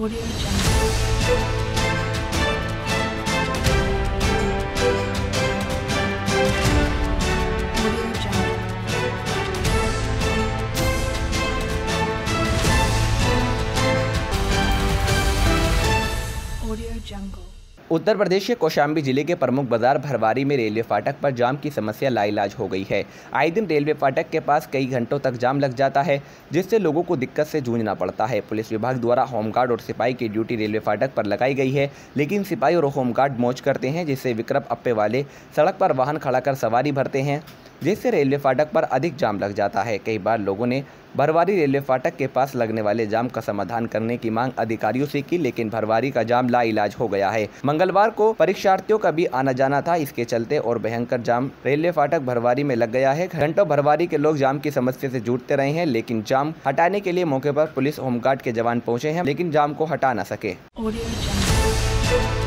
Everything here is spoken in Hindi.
Audio Jungle. Audio Jungle. Audio Jungle. Uttar Pradesh के कौशाम्बी जिले के प्रमुख बाजार भरवारी में रेलवे फाटक पर जाम की समस्या लाइलाज हो गई है। आए दिन रेलवे फाटक के पास कई घंटों तक जाम लग जाता है, जिससे लोगों को दिक्कत से जूझना पड़ता है। पुलिस विभाग द्वारा होमगार्ड और सिपाही की ड्यूटी रेलवे फाटक पर लगाई गई है, लेकिन सिपाही और होमगार्ड मौज करते हैं, जिससे विक्रम अप्पे वाले सड़क पर वाहन खड़ा कर सवारी भरते हैं, जिससे रेलवे फाटक पर अधिक जाम लग जाता है। कई बार लोगों ने भरवारी रेलवे फाटक के पास लगने वाले जाम का समाधान करने की मांग अधिकारियों से की, लेकिन भरवारी का जाम लाइलाज हो गया है। मंगलवार को परीक्षार्थियों का भी आना जाना था, इसके चलते और भयंकर जाम रेलवे फाटक भरवारी में लग गया है। घंटों भरवारी के लोग जाम की समस्या से जूझते रहे हैं, लेकिन जाम हटाने के लिए मौके पर पुलिस होमगार्ड के जवान पहुंचे हैं, लेकिन जाम को हटा न सके। Audio Jungle.